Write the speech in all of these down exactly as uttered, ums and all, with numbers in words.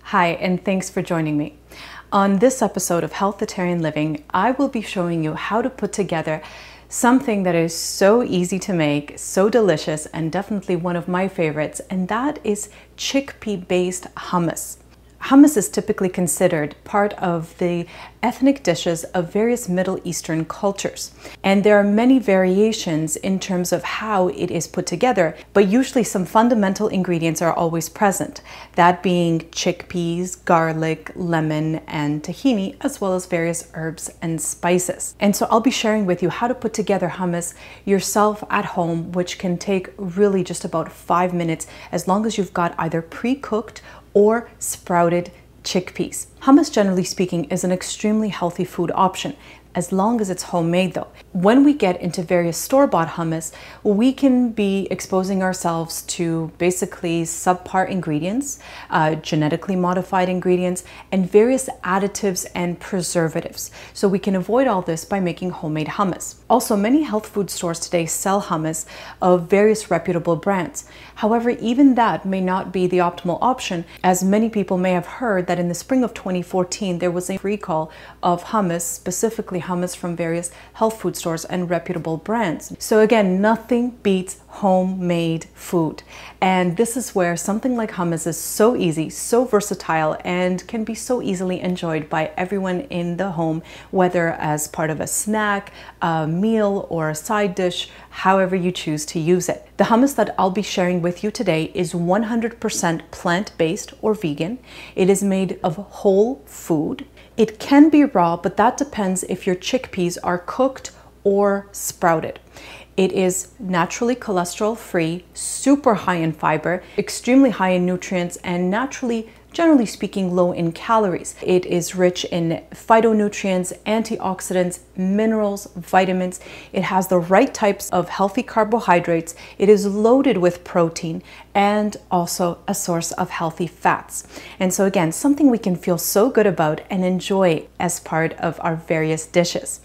Hi, and thanks for joining me. On this episode of Healthytarian Living, I will be showing you how to put together something that is so easy to make, so delicious, and definitely one of my favorites, and that is chickpea-based hummus. Hummus is typically considered part of the ethnic dishes of various Middle Eastern cultures. And there are many variations in terms of how it is put together, but usually some fundamental ingredients are always present, that being chickpeas, garlic, lemon, and tahini, as well as various herbs and spices. And so I'll be sharing with you how to put together hummus yourself at home, which can take really just about five minutes, as long as you've got either pre-cooked or sprouted chickpeas. Hummus, generally speaking, is an extremely healthy food option, as long as it's homemade though. When we get into various store-bought hummus, we can be exposing ourselves to basically subpar ingredients, uh, genetically modified ingredients, and various additives and preservatives. So we can avoid all this by making homemade hummus. Also, many health food stores today sell hummus of various reputable brands. However, even that may not be the optimal option, as many people may have heard that in the spring of twenty fourteen, there was a recall of hummus, specifically hummus from various health food stores and reputable brands. So again, nothing beats homemade food. And this is where something like hummus is so easy, so versatile, and can be so easily enjoyed by everyone in the home, whether as part of a snack, a meal, or a side dish, however you choose to use it. The hummus that I'll be sharing with you today is one hundred percent plant-based or vegan. It is made of whole food. It can be raw, but that depends if your chickpeas are cooked or sprouted. It is naturally cholesterol-free, super high in fiber, extremely high in nutrients, and naturally, generally speaking, low in calories. It is rich in phytonutrients, antioxidants, minerals, vitamins. It has the right types of healthy carbohydrates. It is loaded with protein and also a source of healthy fats. And so again, something we can feel so good about and enjoy as part of our various dishes.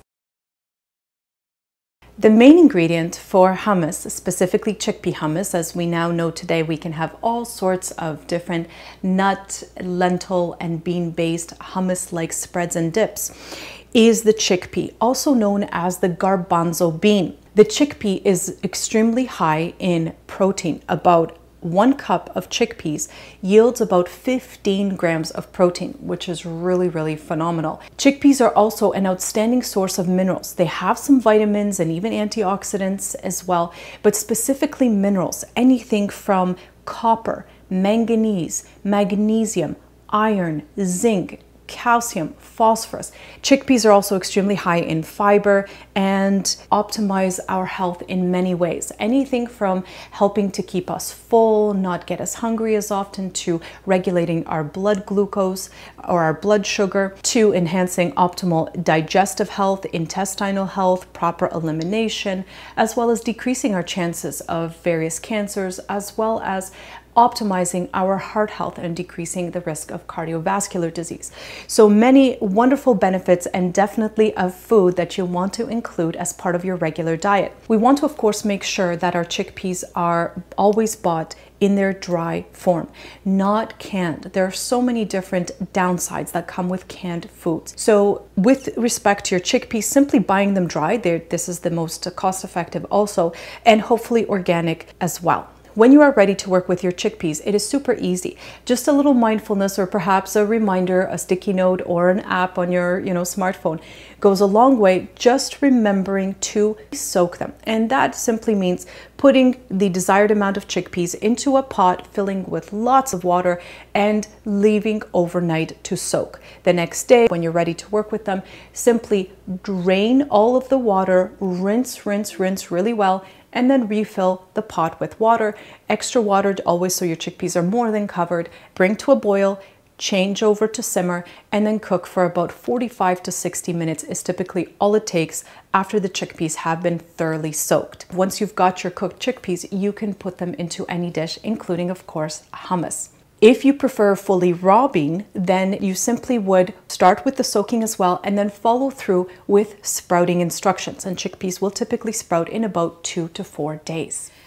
The main ingredient for hummus, specifically chickpea hummus, as we now know today, we can have all sorts of different nut, lentil, and bean-based hummus-like spreads and dips, is the chickpea, also known as the garbanzo bean. The chickpea is extremely high in protein. About one cup of chickpeas yields about fifteen grams of protein, which is really, really phenomenal. Chickpeas are also an outstanding source of minerals. They have some vitamins and even antioxidants as well, but specifically minerals, anything from copper, manganese, magnesium, iron, zinc, calcium, phosphorus. Chickpeas are also extremely high in fiber and optimize our health in many ways. Anything from helping to keep us full, not get us hungry as often, to regulating our blood glucose or our blood sugar, to enhancing optimal digestive health, intestinal health, proper elimination, as well as decreasing our chances of various cancers, as well as optimizing our heart health and decreasing the risk of cardiovascular disease. So many wonderful benefits, and definitely a food that you want to include as part of your regular diet. We want to, of course, make sure that our chickpeas are always bought in their dry form, not canned. There are so many different downsides that come with canned foods. So with respect to your chickpeas, simply buying them dry, this is the most cost-effective also, and hopefully organic as well. When you are ready to work with your chickpeas, it is super easy. Just a little mindfulness, or perhaps a reminder, a sticky note, or an app on your you know, smartphone goes a long way. Just remembering to soak them. And that simply means putting the desired amount of chickpeas into a pot, filling with lots of water, and leaving overnight to soak. The next day, when you're ready to work with them, simply drain all of the water, rinse, rinse, rinse really well, and then refill the pot with water. Extra water always, so your chickpeas are more than covered. Bring to a boil, change over to simmer, and then cook for about forty-five to sixty minutes is typically all it takes after the chickpeas have been thoroughly soaked. Once you've got your cooked chickpeas, you can put them into any dish, including, of course, hummus. If you prefer fully raw bean, then you simply would start with the soaking as well and then follow through with sprouting instructions. And chickpeas will typically sprout in about two to four days.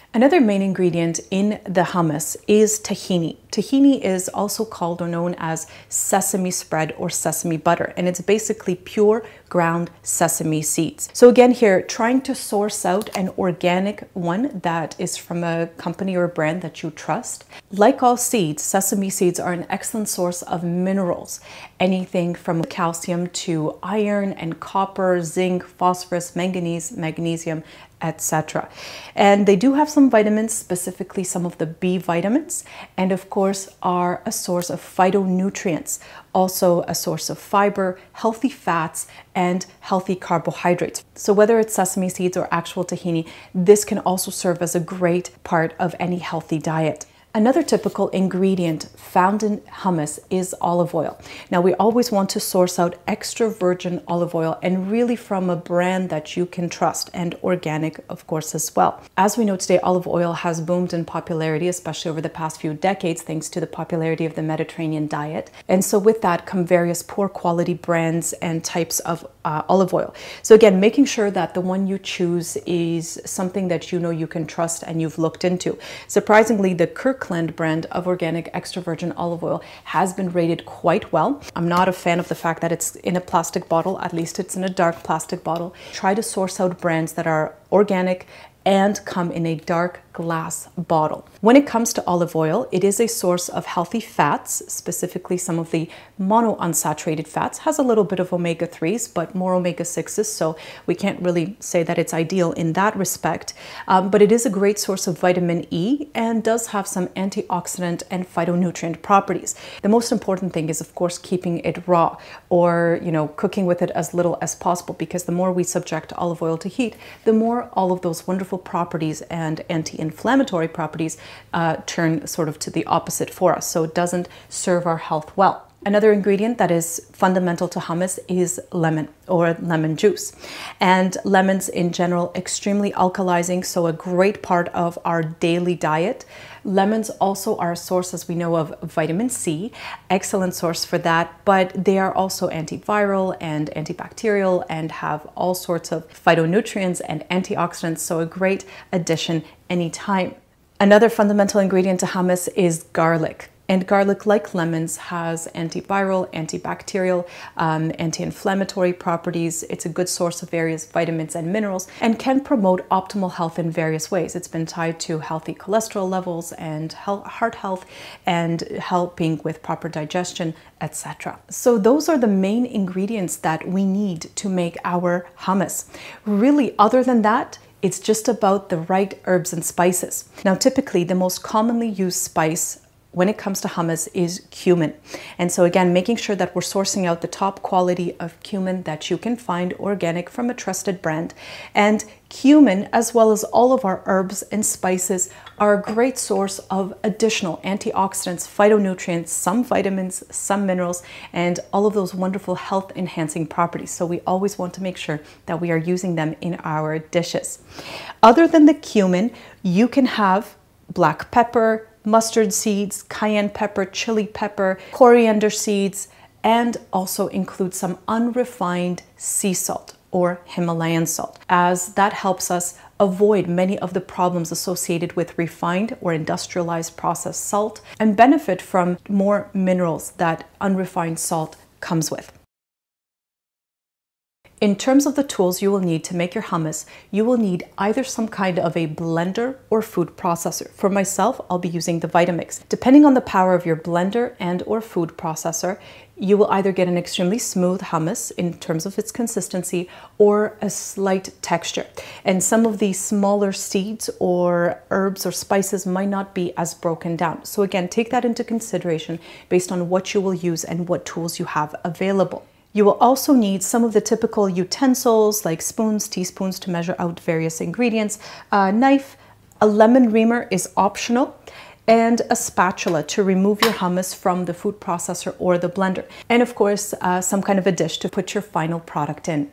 Another main ingredient in the hummus is tahini. Tahini is also called or known as sesame spread or sesame butter, and it's basically pure ground sesame seeds. So again here, trying to source out an organic one that is from a company or a brand that you trust. Like all seeds, sesame seeds are an excellent source of minerals, anything from calcium to iron and copper, zinc, phosphorus, manganese, magnesium, et cetera. And they do have some vitamins, specifically some of the B vitamins, and of course are a source of phytonutrients, also a source of fiber, healthy fats, and healthy carbohydrates. So whether it's sesame seeds or actual tahini, this can also serve as a great part of any healthy diet. Another typical ingredient found in hummus is olive oil. Now, we always want to source out extra virgin olive oil, and really from a brand that you can trust, and organic, of course, as well. As we know today, olive oil has boomed in popularity, especially over the past few decades, thanks to the popularity of the Mediterranean diet. And so with that come various poor quality brands and types of uh, olive oil. So again, making sure that the one you choose is something that you know you can trust and you've looked into. Surprisingly, the Kirkland brand of organic extra virgin olive oil has been rated quite well. I'm not a fan of the fact that it's in a plastic bottle, at least it's in a dark plastic bottle. Try to source out brands that are organic and come in a dark glass bottle. When it comes to olive oil, it is a source of healthy fats, specifically some of the monounsaturated fats. Has a little bit of omega threes, but more omega sixes, so we can't really say that it's ideal in that respect. Um, but it is a great source of vitamin E and does have some antioxidant and phytonutrient properties. The most important thing is, of course, keeping it raw, or you know, cooking with it as little as possible, because the more we subject olive oil to heat, the more all of those wonderful properties and anti-inflammatory properties uh, turn sort of to the opposite for us. So it doesn't serve our health well. Another ingredient that is fundamental to hummus is lemon, or lemon juice. And lemons in general, extremely alkalizing, so a great part of our daily diet. Lemons also are a source, as we know, of vitamin C, excellent source for that, but they are also antiviral and antibacterial and have all sorts of phytonutrients and antioxidants, so a great addition anytime. Another fundamental ingredient to hummus is garlic. And garlic, like lemons, has antiviral, antibacterial, um, anti-inflammatory properties. It's a good source of various vitamins and minerals, and can promote optimal health in various ways. It's been tied to healthy cholesterol levels and heart health, and helping with proper digestion, et cetera. So those are the main ingredients that we need to make our hummus. Really, other than that, it's just about the right herbs and spices. Now, typically, the most commonly used spice when it comes to hummus is cumin. And so again, making sure that we're sourcing out the top quality of cumin that you can find organic from a trusted brand. And cumin, as well as all of our herbs and spices, are a great source of additional antioxidants, phytonutrients, some vitamins, some minerals, and all of those wonderful health enhancing properties. So we always want to make sure that we are using them in our dishes. Other than the cumin, you can have black pepper, mustard seeds, cayenne pepper, chili pepper, coriander seeds, and also include some unrefined sea salt or Himalayan salt, as that helps us avoid many of the problems associated with refined or industrialized processed salt, and benefit from more minerals that unrefined salt comes with. In terms of the tools you will need to make your hummus, you will need either some kind of a blender or food processor. For myself, I'll be using the Vitamix. Depending on the power of your blender and or food processor, you will either get an extremely smooth hummus in terms of its consistency, or a slight texture. And some of the smaller seeds or herbs or spices might not be as broken down. So again, take that into consideration based on what you will use and what tools you have available. You will also need some of the typical utensils like spoons, teaspoons to measure out various ingredients, a knife, a lemon reamer is optional, and a spatula to remove your hummus from the food processor or the blender. And of course, uh, some kind of a dish to put your final product in.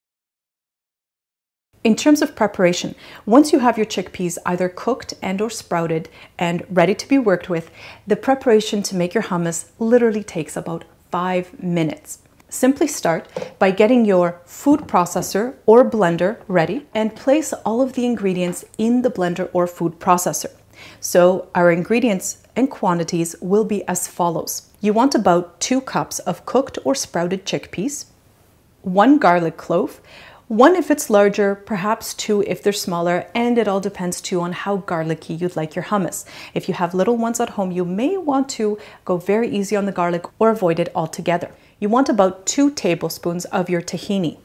In terms of preparation, once you have your chickpeas either cooked and or sprouted and ready to be worked with, the preparation to make your hummus literally takes about five minutes. Simply start by getting your food processor or blender ready and place all of the ingredients in the blender or food processor. So our ingredients and quantities will be as follows. You want about two cups of cooked or sprouted chickpeas, one garlic clove, one if it's larger, perhaps two if they're smaller, and it all depends too on how garlicky you'd like your hummus. If you have little ones at home, you may want to go very easy on the garlic or avoid it altogether. You want about two tablespoons of your tahini.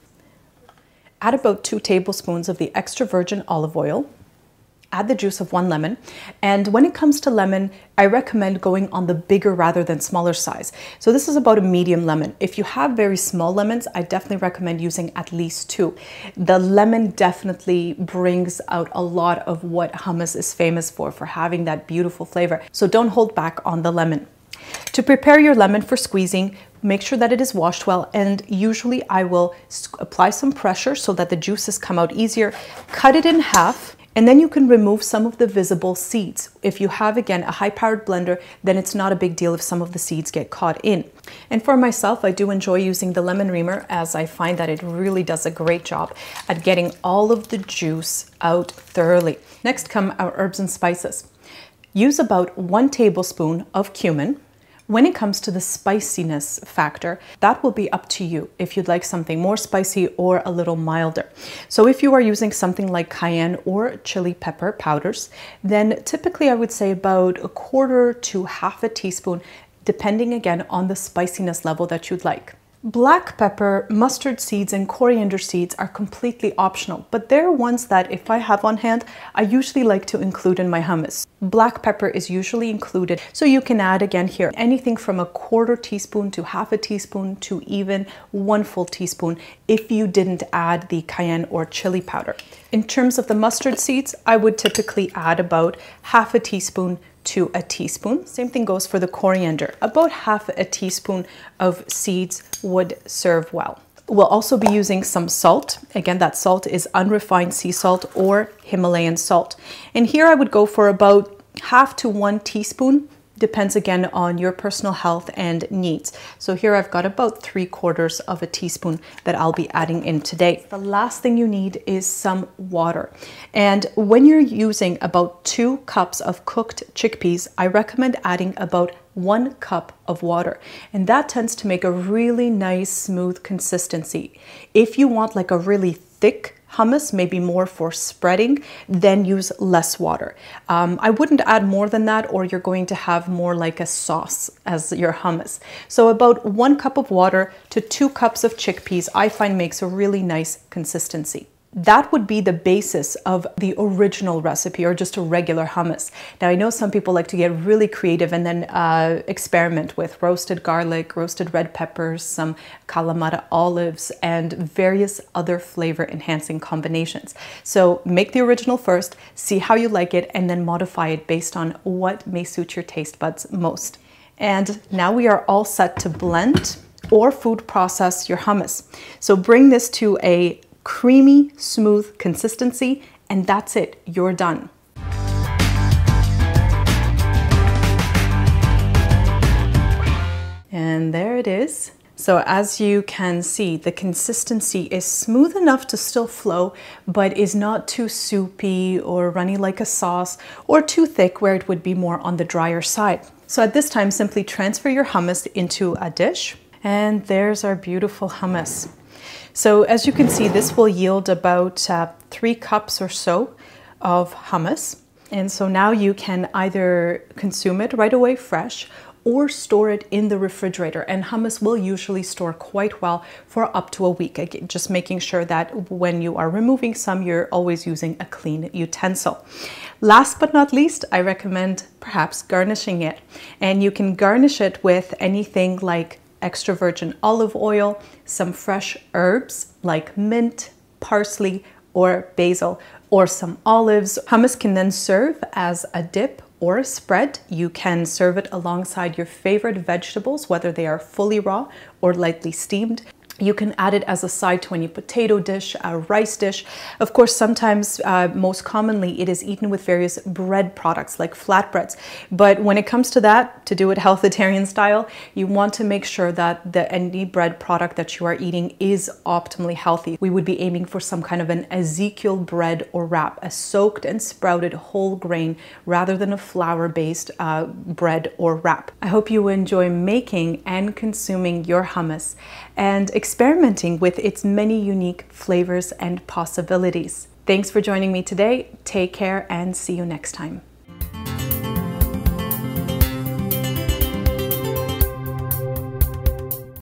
Add about two tablespoons of the extra virgin olive oil. Add the juice of one lemon. And when it comes to lemon, I recommend going on the bigger rather than smaller size. So this is about a medium lemon. If you have very small lemons, I definitely recommend using at least two. The lemon definitely brings out a lot of what hummus is famous for, for having that beautiful flavor. So don't hold back on the lemon. To prepare your lemon for squeezing, make sure that it is washed well, and usually I will apply some pressure so that the juices come out easier. Cut it in half, and then you can remove some of the visible seeds. If you have, again, a high-powered blender, then it's not a big deal if some of the seeds get caught in. And for myself, I do enjoy using the lemon reamer, as I find that it really does a great job at getting all of the juice out thoroughly. Next come our herbs and spices. Use about one tablespoon of cumin. When it comes to the spiciness factor, that will be up to you if you'd like something more spicy or a little milder. So if you are using something like cayenne or chili pepper powders, then typically I would say about a quarter to half a teaspoon, depending again on the spiciness level that you'd like. Black pepper, mustard seeds, and coriander seeds are completely optional, but they're ones that if I have on hand, I usually like to include in my hummus. Black pepper is usually included, so you can add again here anything from a quarter teaspoon to half a teaspoon to even one full teaspoon if you didn't add the cayenne or chili powder. In terms of the mustard seeds, I would typically add about half a teaspoon to a teaspoon. Same thing goes for the coriander. About half a teaspoon of seeds would serve well. We'll also be using some salt. Again, that salt is unrefined sea salt or Himalayan salt. And here I would go for about half to one teaspoon. Depends again on your personal health and needs. So here I've got about three quarters of a teaspoon that I'll be adding in today. The last thing you need is some water. And when you're using about two cups of cooked chickpeas, I recommend adding about one cup of water. And that tends to make a really nice, smooth consistency. If you want like a really thick hummus, maybe more for spreading, then use less water. Um, I wouldn't add more than that, or you're going to have more like a sauce as your hummus. So about one cup of water to two cups of chickpeas, I find makes a really nice consistency. That would be the basis of the original recipe, or just a regular hummus. Now, I know some people like to get really creative and then uh, experiment with roasted garlic, roasted red peppers, some Kalamata olives, and various other flavor enhancing combinations. So make the original first, see how you like it, and then modify it based on what may suit your taste buds most. And now we are all set to blend or food process your hummus. So bring this to a creamy, smooth consistency, and that's it, you're done. And there it is. So as you can see, the consistency is smooth enough to still flow, but is not too soupy or runny like a sauce, or too thick where it would be more on the drier side. So at this time, simply transfer your hummus into a dish, and there's our beautiful hummus. So as you can see, this will yield about uh, three cups or so of hummus. And so now you can either consume it right away fresh or store it in the refrigerator. And hummus will usually store quite well for up to a week. Again, just making sure that when you are removing some, you're always using a clean utensil. Last but not least, I recommend perhaps garnishing it. And you can garnish it with anything like extra virgin olive oil, some fresh herbs like mint, parsley, or basil, or some olives. Hummus can then serve as a dip or a spread. You can serve it alongside your favorite vegetables, whether they are fully raw or lightly steamed. You can add it as a side to any potato dish, a rice dish. Of course, sometimes, uh, most commonly, it is eaten with various bread products like flatbreads. But when it comes to that, to do it Healthytarian style, you want to make sure that the any bread product that you are eating is optimally healthy. We would be aiming for some kind of an Ezekiel bread or wrap, a soaked and sprouted whole grain rather than a flour-based uh, bread or wrap. I hope you enjoy making and consuming your hummus and experimenting with its many unique flavors and possibilities. Thanks for joining me today. Take care and see you next time.